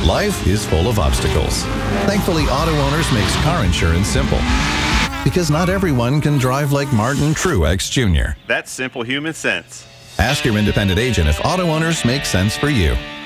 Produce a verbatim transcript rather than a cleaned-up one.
Life is full of obstacles. Thankfully, Auto Owners makes car insurance simple. Because not everyone can drive like Martin Truex Junior That's simple human sense. Ask your independent agent if Auto Owners makes sense for you.